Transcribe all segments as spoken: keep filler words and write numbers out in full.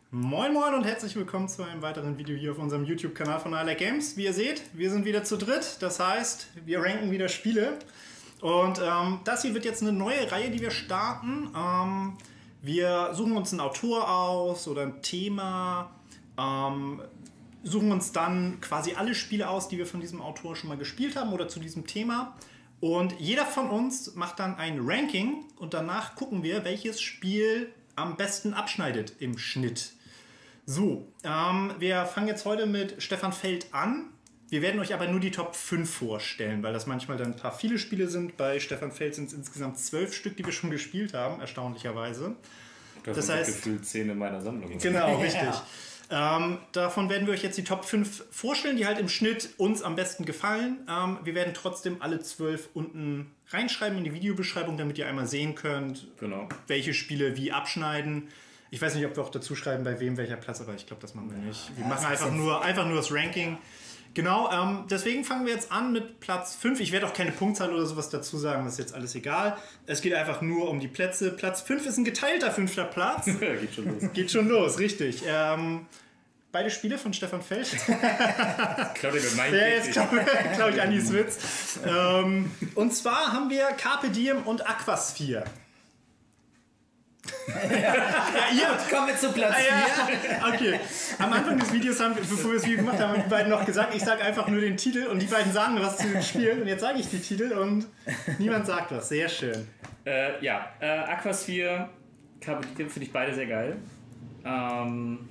Moin Moin und herzlich willkommen zu einem weiteren Video hier auf unserem YouTube-Kanal von I Like Games. Wie ihr seht, wir sind wieder zu dritt, das heißt, wir ranken wieder Spiele. Und ähm, das hier wird jetzt eine neue Reihe, die wir starten. Ähm, wir suchen uns einen Autor aus oder ein Thema, ähm, suchen uns dann quasi alle Spiele aus, die wir von diesem Autor schon mal gespielt haben oder zu diesem Thema. Und jeder von uns macht dann ein Ranking und danach gucken wir, welches Spiel am besten abschneidet im Schnitt. So, ähm, wir fangen jetzt heute mit Stefan Feld an. Wir werden euch aber nur die Top fünf vorstellen, weil das manchmal dann ein paar viele Spiele sind. Bei Stefan Feld sind es insgesamt zwölf Stück, die wir schon gespielt haben, erstaunlicherweise. Das, das heißt, gefühlt zehn in meiner Sammlung. Genau, richtig. Ja. Ähm, davon werden wir euch jetzt die Top fünf vorstellen, die halt im Schnitt uns am besten gefallen. Ähm, wir werden trotzdem alle zwölf unten reinschreiben in die Videobeschreibung, damit ihr einmal sehen könnt, genau, welche Spiele wie abschneiden. Ich weiß nicht, ob wir auch dazu schreiben, bei wem welcher Platz, aber ich glaube, das machen wir nicht. Wir ja, machen einfach nur, einfach nur das Ranking. Genau, ähm, deswegen fangen wir jetzt an mit Platz fünf. Ich werde auch keine Punktzahl oder sowas dazu sagen, das ist jetzt alles egal. Es geht einfach nur um die Plätze. Platz fünf ist ein geteilter fünfter Platz. Geht schon los. Geht schon los, richtig. Ähm, beide Spiele von Stefan Feld. Klaut ihr mir meinen Ja, jetzt klaue glaub ich Andis Witz. ähm, und zwar haben wir Carpe Diem und Aquasphere. ja, ihr kommen wir zu Platz vier. Ja, okay. Am Anfang des Videos haben, bevor wir das Video gemacht haben, haben die beiden noch gesagt, ich sage einfach nur den Titel und die beiden sagen was zu den Spielen und jetzt sage ich die Titel und niemand sagt was. Sehr schön. Äh, ja, äh, Aquasphere, Carpe Diem finde ich beide sehr geil. Ähm,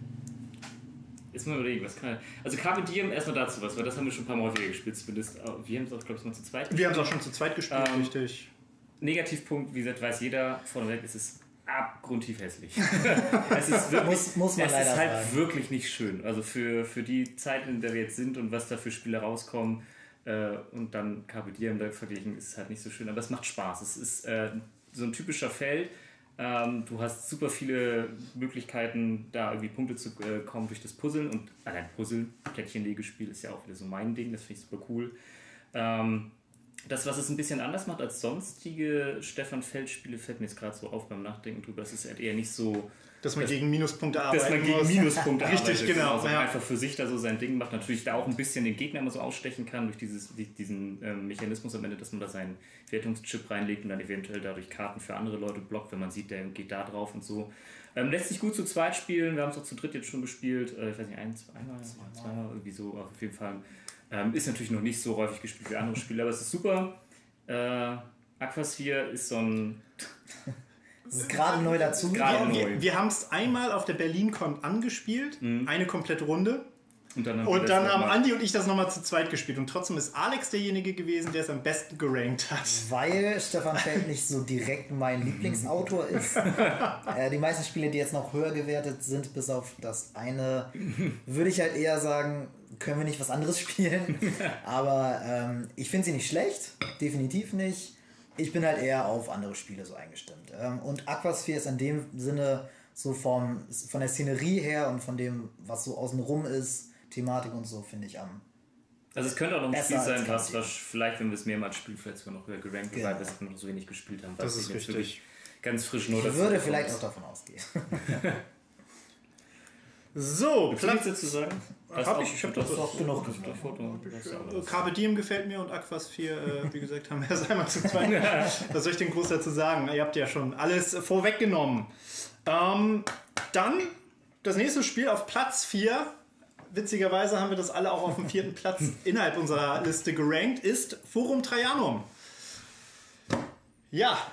jetzt mal überlegen, was kann ich... Also Carpe Diem, erstmal dazu was, weil das haben wir schon ein paar Mal häufiger gespielt. Zumindest, wir haben es auch, glaube ich, mal zu zweit gespielt. Wir haben es auch schon zu zweit gespielt, ähm, richtig. Negativpunkt, wie gesagt, weiß jeder, vorneweg ist es abgrundtief hässlich. es ist wirklich, muss, muss man es leider ist halt sagen. wirklich nicht schön. Also für, für die Zeit, in der wir jetzt sind und was da für Spiele rauskommen äh, und dann Carpe Diem da verglichen, ist es halt nicht so schön. Aber es macht Spaß. Es ist äh, so ein typischer Feld. Ähm, du hast super viele Möglichkeiten, da irgendwie Punkte zu äh, kommen durch das Puzzeln. Und allein Puzzeln, Plättchenlegespiel ist ja auch wieder so mein Ding. Das finde ich super cool. Ähm, Das, was es ein bisschen anders macht als sonstige Stefan Feld-Spiele, fällt mir jetzt gerade so auf beim Nachdenken drüber. Das ist halt eher nicht so... Dass man gegen Minuspunkte arbeiten Dass man gegen muss. Minuspunkte Richtig, arbeitet. genau. Also ja. einfach für sich da so sein Ding macht. Natürlich da auch ein bisschen den Gegner immer so ausstechen kann durch dieses, diesen ähm, Mechanismus am Ende, dass man da seinen Wertungschip reinlegt und dann eventuell dadurch Karten für andere Leute blockt, wenn man sieht, der geht da drauf und so. Ähm, lässt sich gut zu zweit spielen. Wir haben es auch zu dritt jetzt schon gespielt. Äh, ich weiß nicht, ein, zweimal, zweimal, irgendwie so auf jeden Fall. Ähm, ist natürlich noch nicht so häufig gespielt wie andere Spiele, aber es ist super. Äh, Aquasphere ist so ein... Das ist gerade neu dazu. Wir, wir, wir haben es einmal auf der BerlinCon angespielt, mhm. eine komplette Runde. Und dann haben, und dann haben Andi und ich das nochmal zu zweit gespielt. Und trotzdem ist Alex derjenige gewesen, der es am besten gerankt hat. Weil Stefan Feld nicht so direkt mein Lieblingsautor ist. äh, die meisten Spiele, die jetzt noch höher gewertet sind, bis auf das eine, würde ich halt eher sagen, können wir nicht was anderes spielen. Aber ähm, ich finde sie nicht schlecht. Definitiv nicht. Ich bin halt eher auf andere Spiele so eingestimmt. Ähm, und Aquasphere ist in dem Sinne so vom, von der Szenerie her und von dem, was so außenrum ist, Thematik und so, finde ich am. Also es könnte auch noch ein Spiel sein, was, was vielleicht, wenn wir es mehrmals spielen, vielleicht sogar noch höher gerankt wird, weil wir es noch so wenig gespielt haben. Das ist richtig. Ganz frisch nur. Ich würde vielleicht auch davon ausgehen. So, Platz dazu sagen? Hab ich, ich habe das doch genug gesagt. Carpe Diem gefällt mir und Aquasphere, äh, wie gesagt, haben wir es einmal zu zweit. Was soll ich denn groß dazu sagen? Ihr habt ja schon alles vorweggenommen. Ähm, dann das nächste Spiel auf Platz vier. Witzigerweise haben wir das alle auch auf dem vierten Platz innerhalb unserer Liste gerankt, ist Forum Trajanum. Ja.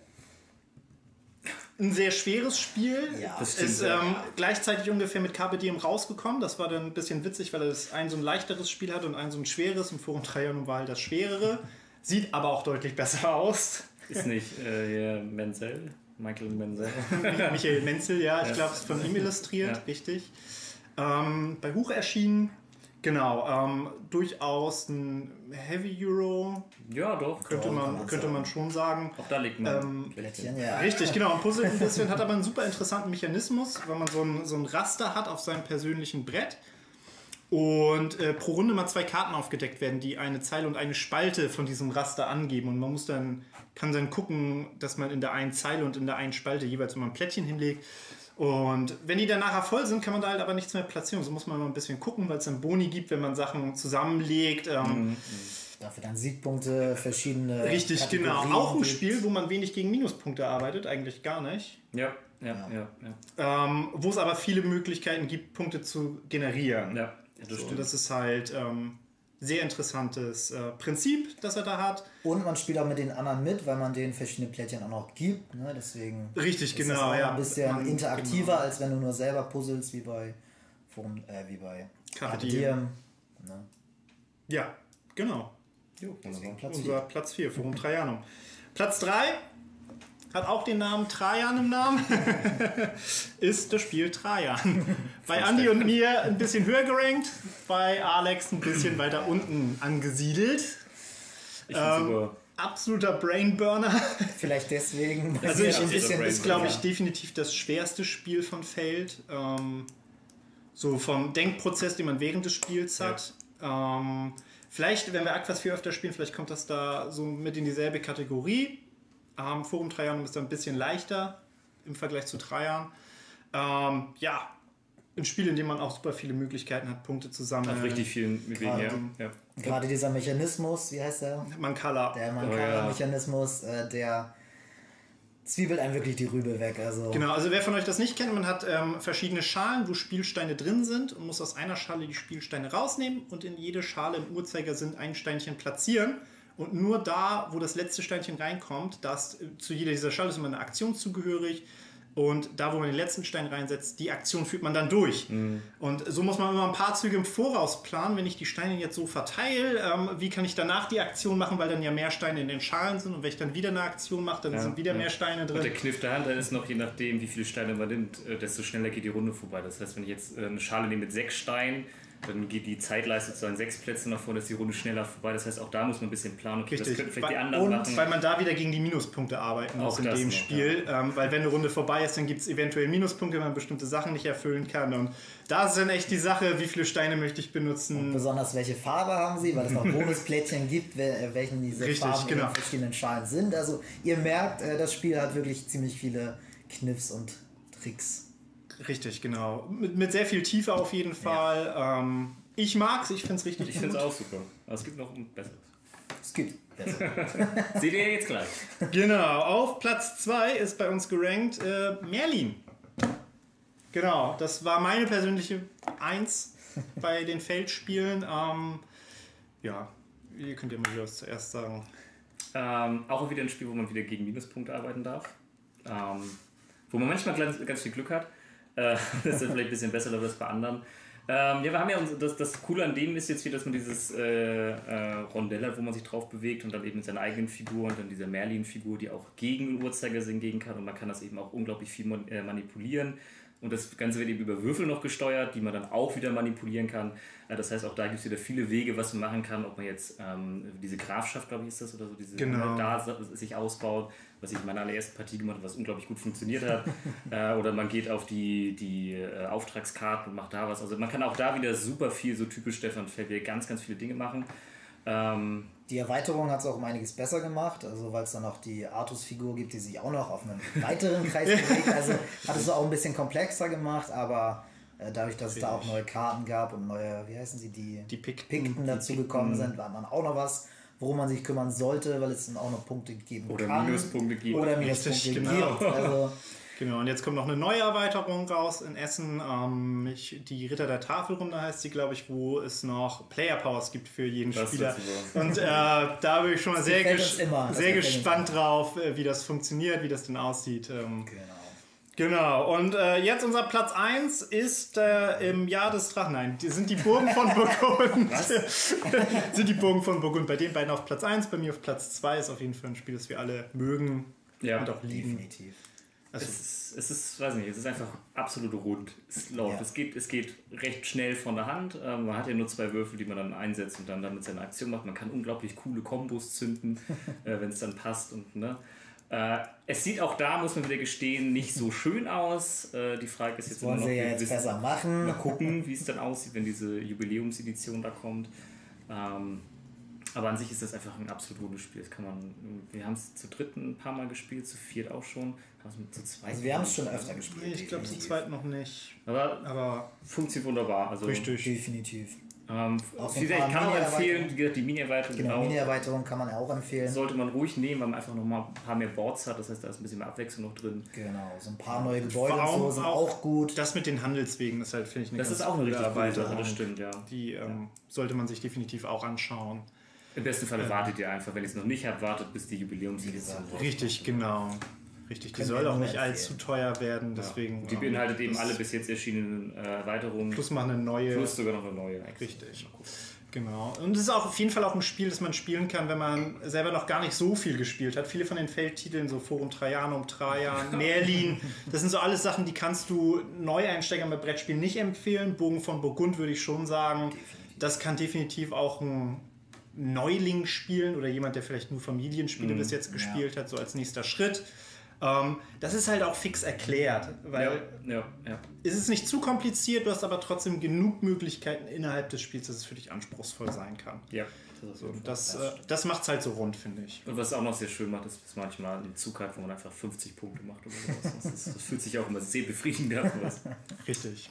Ein sehr schweres Spiel. Ja, das ist ähm, gleichzeitig ungefähr mit Carpe Diem rausgekommen. Das war dann ein bisschen witzig, weil es ein so ein leichteres Spiel hat und ein so ein schweres. Und Forum Trajanum war halt das schwerere. Sieht aber auch deutlich besser aus. Ist nicht äh, Menzel? Michael Menzel? Michael Menzel, ja. Ich glaube, es ist von ihm illustriert. Ja. Richtig. Ähm, bei Huch erschienen. Genau, ähm, durchaus ein Heavy Euro. Ja, doch. Könnte, doch, man, man könnte man schon sagen. Auch da liegt man. Ähm, Plättchen, ja. Richtig, genau. Ein Puzzle ein bisschen, hat aber einen super interessanten Mechanismus, weil man so ein, so ein Raster hat auf seinem persönlichen Brett. Und äh, pro Runde mal zwei Karten aufgedeckt werden, die eine Zeile und eine Spalte von diesem Raster angeben. Und man muss dann, kann dann gucken, dass man in der einen Zeile und in der einen Spalte jeweils immer ein Plättchen hinlegt. Und wenn die dann nachher voll sind, kann man da halt aber nichts mehr platzieren. So muss man immer ein bisschen gucken, weil es dann Boni gibt, wenn man Sachen zusammenlegt. Ähm, mhm. Dafür dann Siegpunkte, verschiedene Richtig, Kategorien genau. Auch ein gibt. Spiel, wo man wenig gegen Minuspunkte arbeitet, eigentlich gar nicht. Ja, ja, ja. ja, ja. Ähm, wo es aber viele Möglichkeiten gibt, Punkte zu generieren. Ja, das so, stimmt. und das ist halt ähm, sehr interessantes äh, Prinzip, das er da hat. Und man spielt auch mit den anderen mit, weil man denen verschiedene Plättchen auch noch gibt. Ne? Deswegen Richtig, ist genau, das auch ja. ein bisschen Man, interaktiver, genau. als wenn du nur selber puzzelst, wie bei Forum, äh, wie bei Carpe Diem. Ne? Ja, genau. Jo, Platz Unser vier. Platz vier, Forum Trajanum. Platz drei hat auch den Namen Trajan im Namen, ist das Spiel Trajan. Bei Andi und mir ein bisschen höher gerankt, bei Alex ein bisschen weiter unten angesiedelt. Ich ähm, sogar absoluter Brainburner. Vielleicht deswegen. Also ich, ich, ist, ist glaube ich, definitiv das schwerste Spiel von Feld. Ähm, so vom Denkprozess, den man während des Spiels hat. Ja. Ähm, vielleicht, wenn wir Aquas vier öfter spielen, vielleicht kommt das da so mit in dieselbe Kategorie. Ähm, Forum Trajan ist da ein bisschen leichter im Vergleich zu Trajan. Ähm, ja, ein Spiel, in dem man auch super viele Möglichkeiten hat, Punkte zu sammeln. Auf richtig vielen Wegen, ja. ja. Gerade dieser Mechanismus, wie heißt der? Mancala. Der Mancala-Mechanismus, oh, ja. äh, der zwiebelt einem wirklich die Rübe weg. Also. Genau, also wer von euch das nicht kennt, man hat ähm, verschiedene Schalen, wo Spielsteine drin sind und muss aus einer Schale die Spielsteine rausnehmen und in jede Schale im Uhrzeigersinn ein Steinchen platzieren. Und nur da, wo das letzte Steinchen reinkommt, das, zu jeder dieser Schale ist immer eine Aktion zugehörig. Und da, wo man den letzten Stein reinsetzt, die Aktion führt man dann durch. Mhm. Und so muss man immer ein paar Züge im Voraus planen. Wenn ich die Steine jetzt so verteile, ähm, wie kann ich danach die Aktion machen, weil dann ja mehr Steine in den Schalen sind. Und wenn ich dann wieder eine Aktion mache, dann ja, sind wieder ja. mehr Steine drin. Und der Kniff dahinter ist noch, je nachdem, wie viele Steine man nimmt, desto schneller geht die Runde vorbei. Das heißt, wenn ich jetzt eine Schale nehme mit sechs Steinen, dann geht die Zeitleiste sozusagen sechs Plätze nach vorne, ist die Runde schneller vorbei. Das heißt, auch da muss man ein bisschen planen. Okay, Richtig. Das könnten vielleicht weil, die anderen und machen. Weil man da wieder gegen die Minuspunkte arbeiten muss auch in dem noch, Spiel. Ja. Ähm, weil wenn eine Runde vorbei ist, dann gibt es eventuell Minuspunkte, wenn man bestimmte Sachen nicht erfüllen kann. Und da ist dann echt die Sache, wie viele Steine möchte ich benutzen. Und besonders welche Farbe haben sie, weil es noch Bonusplättchen gibt, welchen diese Richtig, Farben genau. in den verschiedenen Schalen sind. Also ihr merkt, das Spiel hat wirklich ziemlich viele Kniffs und Tricks. Richtig, genau. Mit, mit sehr viel Tiefe auf jeden Fall. Ja. Ähm, ich mag's, ich find's richtig ich gut. Ich find's auch super. Aber es gibt noch ein besseres. Es gibt besseres. Seht ihr jetzt gleich. Genau, auf Platz zwei ist bei uns gerankt äh, Merlin. Genau, das war meine persönliche Eins bei den Feldspielen. Ähm, ja, ihr könnt ja mal wieder was zuerst sagen. Ähm, auch wieder ein Spiel, wo man wieder gegen Minuspunkte arbeiten darf. Ähm, wo man manchmal ganz, ganz viel Glück hat. Äh, das ist vielleicht ein bisschen besser als bei anderen. Ähm, ja, wir haben ja uns, das, das Coole an dem ist jetzt wieder, dass man dieses äh, äh, Rondell hat, wo man sich drauf bewegt und dann eben mit seiner eigenen Figur und dann dieser Merlin-Figur, die auch gegen den Uhrzeigersinn gehen kann und man kann das eben auch unglaublich viel man, äh, manipulieren. Und das Ganze wird eben über Würfel noch gesteuert, die man dann auch wieder manipulieren kann. Das heißt, auch da gibt es wieder viele Wege, was man machen kann. Ob man jetzt ähm, diese Grafschaft, glaube ich, ist das, oder so, diese genau. da sich ausbaut, was ich in meiner allerersten Partie gemacht habe, was unglaublich gut funktioniert hat. äh, oder man geht auf die, die äh, Auftragskarten und macht da was. Also man kann auch da wieder super viel, so typisch Stefan Feld, wieder ganz, ganz viele Dinge machen. Ähm, Die Erweiterung hat es auch um einiges besser gemacht, also weil es dann noch die Artus-Figur gibt, die sich auch noch auf einen weiteren Kreis bewegt. Also hat es auch ein bisschen komplexer gemacht, aber äh, dadurch, dass es da auch neue Karten gab und neue, wie heißen sie, die, die Pikten, Pikten dazu die gekommen Pikten. sind, war man auch noch was, worum man sich kümmern sollte, weil es dann auch noch Punkte geben oder kann. Minuspunkte gibt. Oder Minuspunkte Richtig, gibt. genau. Also, Genau, und jetzt kommt noch eine neue Erweiterung raus in Essen. Ähm, ich, die Ritter der Tafelrunde heißt sie, glaube ich, wo es noch Player Powers gibt für jeden das Spieler. Und äh, da bin ich schon mal sehr, ges immer, sehr gespannt drauf, wie das funktioniert, wie das denn aussieht. Ähm, genau. Genau, und äh, jetzt unser Platz eins ist äh, im Jahr des Drachen. Nein, die sind die Burgen von Burgund. sind die Burgen von Burgund. Bei den beiden auf Platz eins, bei mir auf Platz zwei ist auf jeden Fall ein Spiel, das wir alle mögen ja, und auch lieben. Definitiv. Also es, ist, es ist, weiß nicht, es ist einfach absolut rund. Es läuft. Ja. Es geht, es geht recht schnell von der Hand. Ähm, man hat ja nur zwei Würfel, die man dann einsetzt und dann damit seine Aktion macht. Man kann unglaublich coole Kombos zünden, äh, wenn es dann passt. Und, ne? äh, es sieht auch da, muss man wieder gestehen, nicht so schön aus. Äh, die Frage ist jetzt das wollen immer noch, sie ja jetzt wissen, besser machen. Mal gucken, wie es dann aussieht, wenn diese Jubiläumsedition da kommt. Ähm, Aber an sich ist das einfach ein absolut gutes Spiel. Das kann man, wir haben es zu dritt ein paar Mal gespielt, zu viert auch schon. Zu zweit Also wir haben es schon öfter gespielt. Nee, ich glaube zu zweit noch nicht. Aber, Aber funktioniert wunderbar. Also, richtig. Definitiv. Ähm, Auch so wie gesagt, ich kann auch empfehlen, wie gesagt, die Mini-Erweiterung. Genau, Mini-Erweiterung kann man auch empfehlen. Sollte man ruhig nehmen, weil man einfach noch mal ein paar mehr Boards hat. Das heißt, da ist ein bisschen mehr Abwechslung noch drin. Genau, so ein paar neue Gebäude Vor und allem so sind auch, auch gut. Das mit den Handelswegen ist halt, finde ich, eine Das ganz ist auch eine coole richtig gute Sache, Erweiterung. das stimmt, ja. Die ähm, sollte man sich definitiv auch anschauen. Im besten Fall wartet ihr einfach, wenn ihr es noch nicht habt, wartet bis die Jubiläumsedition rauskommt. Richtig, genau. Richtig, die Können soll wir auch nur nicht empfehlen. allzu teuer werden, deswegen. Die ähm, beinhaltet eben das- alle bis jetzt erschienenen äh, Erweiterungen. Plus mal eine neue. Plus sogar noch eine neue. Richtig. Genau. Und es ist auch auf jeden Fall auch ein Spiel, das man spielen kann, wenn man selber noch gar nicht so viel gespielt hat. Viele von den Feldtiteln, so Forum Trajanum, Trajan, Merlin, das sind so alles Sachen, die kannst du Neueinsteigern bei Brettspielen nicht empfehlen. Bogen von Burgund würde ich schon sagen. Das kann definitiv auch ein Neuling spielen oder jemand, der vielleicht nur Familienspiele Mhm. bis jetzt gespielt hat, so als nächster Schritt. Ähm, das ist halt auch fix erklärt, weil Ja, ja, ja. es ist nicht zu kompliziert, du hast aber trotzdem genug Möglichkeiten innerhalb des Spiels, dass es für dich anspruchsvoll sein kann. Ja, das ist So, so. das äh, das macht es halt so rund, finde ich. Und was auch noch sehr schön macht, ist, dass manchmal einen Zug hat, wo man einfach fünfzig Punkte macht oder sowas. Das, ist, das fühlt sich auch immer sehr befriedigend an. sowas. Richtig.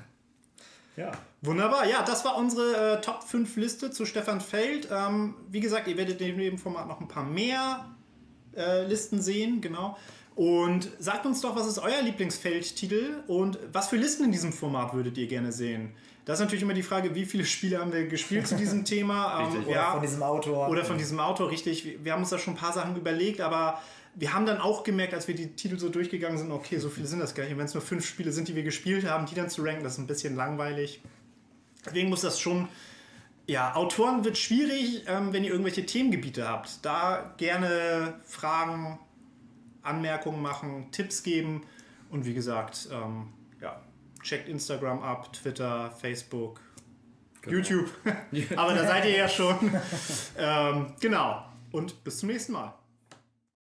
Ja. Wunderbar. Ja, das war unsere äh, Top fünf Liste zu Stefan Feld. Ähm, wie gesagt, ihr werdet in dem Format noch ein paar mehr äh, Listen sehen, genau. Und sagt uns doch, was ist euer Lieblingsfeldtitel und was für Listen in diesem Format würdet ihr gerne sehen? Das ist natürlich immer die Frage, wie viele Spiele haben wir gespielt zu diesem Thema? Ähm, Richtig. Oder ja, von diesem Autor. Oder von diesem Autor, richtig. Wir- Wir haben uns da schon ein paar Sachen überlegt, aber wir haben dann auch gemerkt, als wir die Titel so durchgegangen sind, okay, so viele sind das gar nicht. Und wenn es nur fünf Spiele sind, die wir gespielt haben, die dann zu ranken, das ist ein bisschen langweilig. Deswegen muss das schon... Ja, Autoren wird schwierig, ähm, wenn ihr irgendwelche Themengebiete habt. Da gerne Fragen, Anmerkungen machen, Tipps geben. Und wie gesagt, ähm, ja, checkt Instagram ab, Twitter, Facebook, Genau. YouTube. Aber da seid ihr ja schon. ähm, genau. Und bis zum nächsten Mal.